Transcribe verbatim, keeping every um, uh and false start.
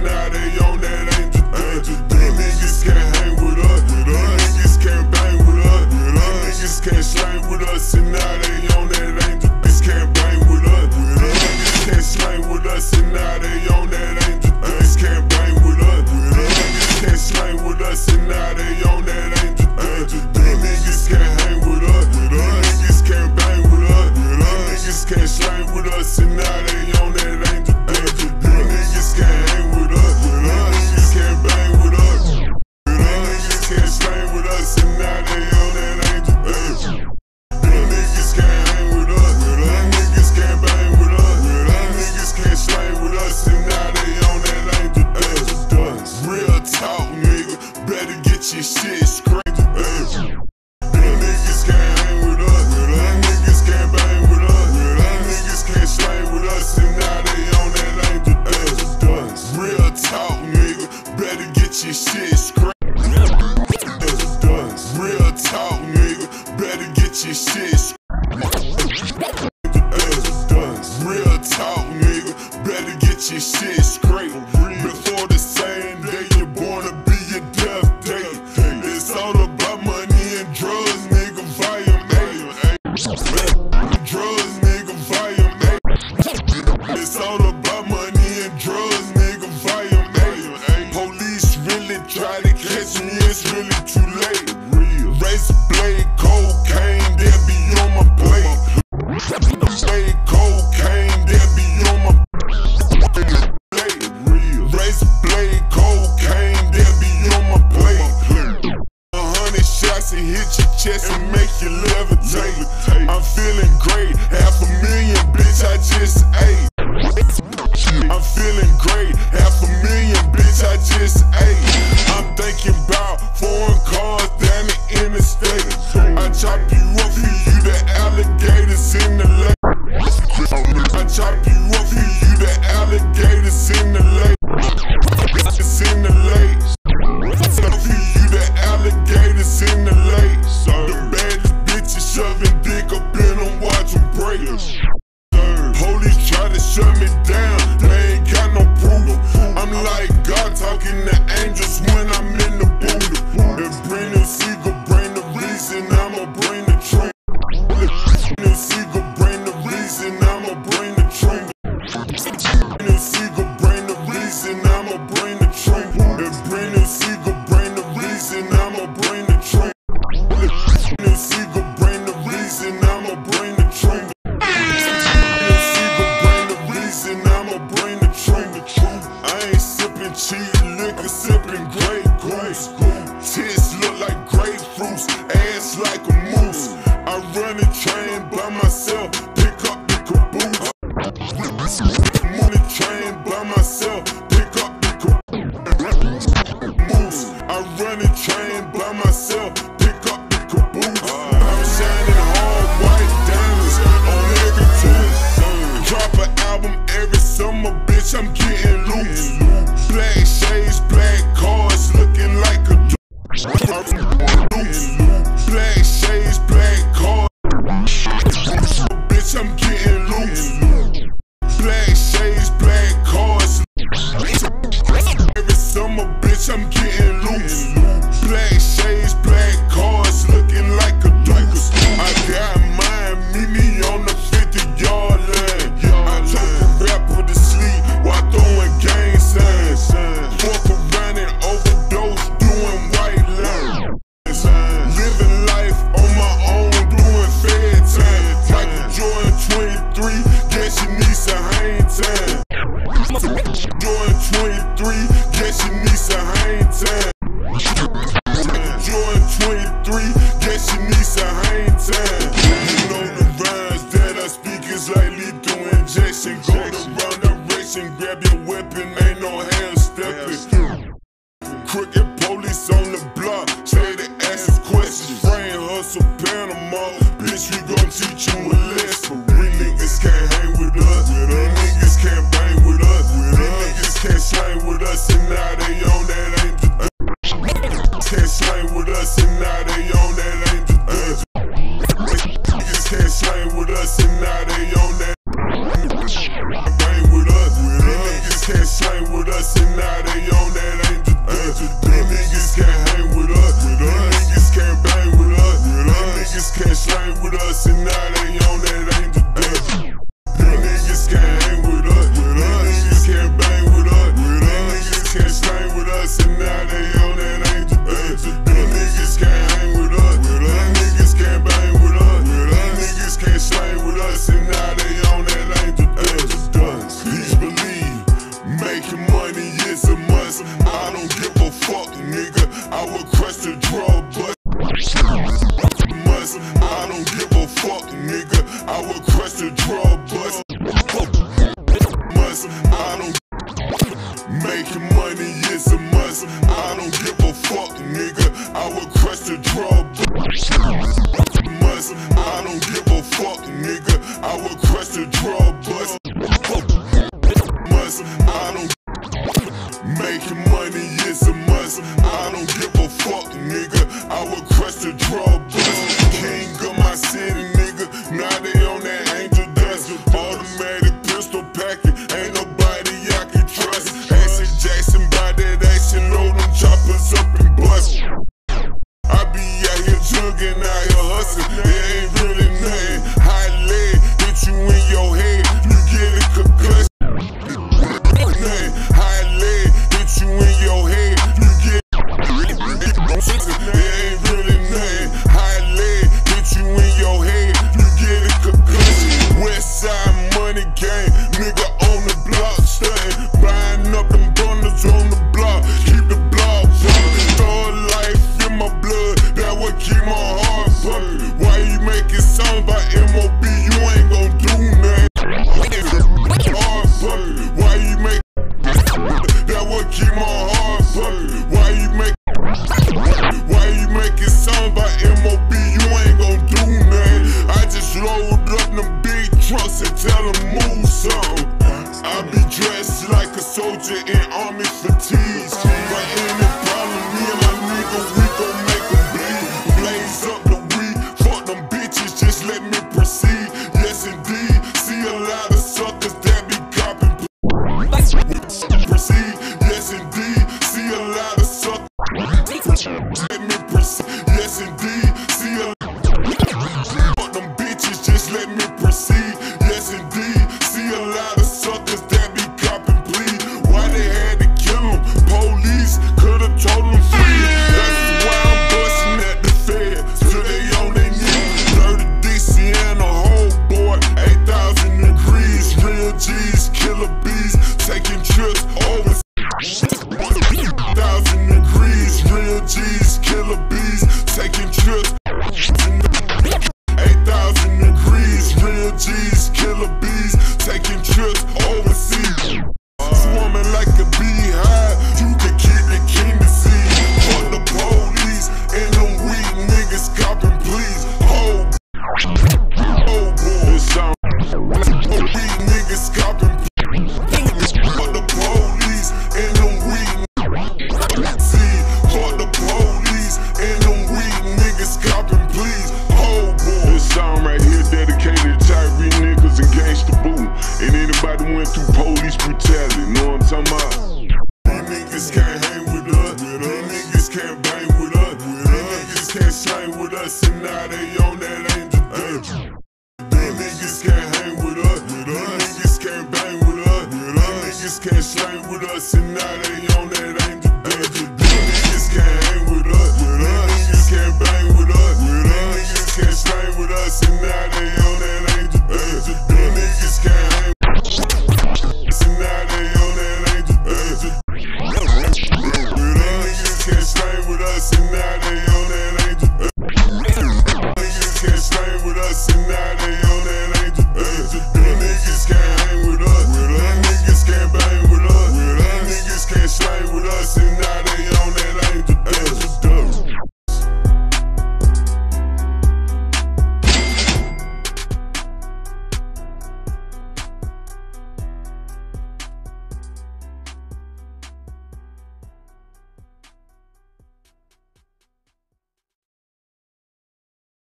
and now they on that angel dust. These niggas can't hang with us, these niggas can't bang with us, these niggas can't slang with us, and now they on that angel dust. Can't bang with us, these niggas can't slang with us, and now they on that angel dust. Can't bang with us, these niggas can't slang with us, and now they on that angel dust. These niggas can't hang with us, these niggas can't bang with us, these niggas can't slang with us, and now they on that angel dust. These niggas can't hang with us, these niggas can't bang with us, these niggas can't slang with us, and now they on that angel dust. These niggas can't hang with us, these niggas can't bang with us, these niggas can't slang with us, and now they on that angel dust. Real talk, nigga, better get your shit straight. These niggas can't hang with us, these niggas can't bang with us, these niggas can't slang with us, and now they on that angel dust. Real talk, nigga, better get your shit straight. Real talk, nigga, better get your shit straight. Real talk, nigga, better get your shit straight. Before the same day you're born to be your death day. It's all about money and drugs, nigga, volume eight. Drugs, nigga, volume eight. It's all about money and drugs, nigga, volume eight. Police really try to catch me, it's really too late. Razor blade, cocaine, they'll be on my plate. Blade, cocaine, they'll be on my plate. Razor blade, cocaine, they'll be on my plate. A hundred shots and hit your chest and make you levitate. I'm feeling great, half a million, bitch, I just ate. I'm feeling great, half a million, bitch, I just ate. I'm thinking about foreign cars down the interstate. I chop you up for you, the alligators in the lake. I chop you up for you, the alligators in the lake. It's in the lake. For you, the alligators in the lake. The baddest bitches shoving dick up in them, watch them break. Police try to shut me down, they ain't got no proof. I'm like God talking to angels when I'm in the booth. If Brandon Siegel bring the reason, I'ma bring the train. Brandon Siegel bring the reason, I'ma bring the train. Brandon Siegel bring the reason, I'ma bring the train. If Brandon Siegel bring the reason, I'ma bring the train. Brandon Siegel bring the reason, I'ma bring the train. I'ma bring the train. I ain't sipping cheap liquor, sipping Grey Goose. Tits look like grapefruits, ass like a moose. I run a train by myself, pick up the caboose. Move the train by myself, pick up the caboose. I run a train by myself, pick up the caboose. I'm shining hard white diamonds on every tooth. Drop an album every summer, bitch, I'm getting loose. Black shades, black cars, looking like a loose. Black shades, black cars, bitch, I'm getting loose. Black shades, black cars, every summer, bitch, I'm getting loose. Black shades, black cars, looking like a deuce. I got mine, meet me on the fifty yard line. I took a rapper to sleep while throwing gang signs. Walk around and overdose, doing white lines. Living life on my own, doing fair time. Michael Jordan twenty-three, guess you need some hang time. Jordan twenty-three, guess you need some hang time. Jordan twenty-three, guess you need some hang time. You know the rhymes that I speak is like lethal injection. Go the wrong direction, grab your weapon, ain't no hand stepping. Crooked police on the block, stay to ask us questions. Frame hustle Panama, bitch, we gon' teach you a lesson. Real niggas can't hang with us, real niggas can't bang with us, real niggas can't slang with us, and now they on that angel. Can't slang with us, and now they on that angel. Niggas can't slang with us, and now they on that. crush the drug bust. Must, I don't. Making money is a must. I don't give a fuck, nigga. I will crush the drug bust. Must, I don't give a fuck, nigga. I will crush the drug bust. Must, I don't. Making money is a must. I don't give a fuck, nigga. I will crush the drug bust. King of my city, nigga. Now they on that angel dust. Automatic pistol packing. Ain't nobody I can trust. Action Jackson by that action. Load them choppers up and bust. I be out here jugging, out here hustling. It ain't really nothing. High leg, hit you in your head. You get a concussion. High leg, hit you in your head. You get it ain't really nothing. High leg, hit you in your head. You get a concussion. West side money gang, nigga on the block stunting. Buying up them bundles on the block. Keep the block pumping. Thug life in my blood, that what keep my heart pumping. Why you making songs by M O B? You ain't gon' do nothing. Heart pumping. Why you make that what keep my heart pumping? Why you make Why you making songs by M O B? You ain't gon' do nothing. I just load up them big trucks and tell them move something. I be dressed like a soldier in army fatigues. But any problem, me and my nigga, we gon' make them bleed. Blaze up the weed, fuck them bitches, just let me proceed. Yes indeed, see a lot of suckers that be copping. Proceed, yes indeed, see a lot of suckers. Let me proceed, yes indeed, see a fuck them bitches, just let me proceed. Yes indeed, see a lot of suckers that be copping plea. Why they had to kill them? Police could've told them free. That's why I'm busting at the feds till they on their knees. Dirty D C and a whole boy, eight thousand degrees. Real G's, killer bees, taking trips over thousand degrees. Real G's, killer bees, taking trips. Eight thousand degrees. Real G's, killer bees, taking trips overseas. Swarming like a beehive, you can keep the king to see. Fuck the police and them weak niggas copping please. Oh, oh boy, some weak niggas copping please. Fuck the police and them weak niggas. See, fuck the police and them weak niggas copping please. Oh boy, this song right here dedicated to Tyree niggas and gangsta boo. And anybody went through police brutality, know what I'm talking about? These niggas can't hang with us, these niggas can't bang with us, these niggas can't slang with us, and now they on that angel dust. These niggas can't hang with us, these niggas can't bang with us, these niggas can't slang with us, and now they on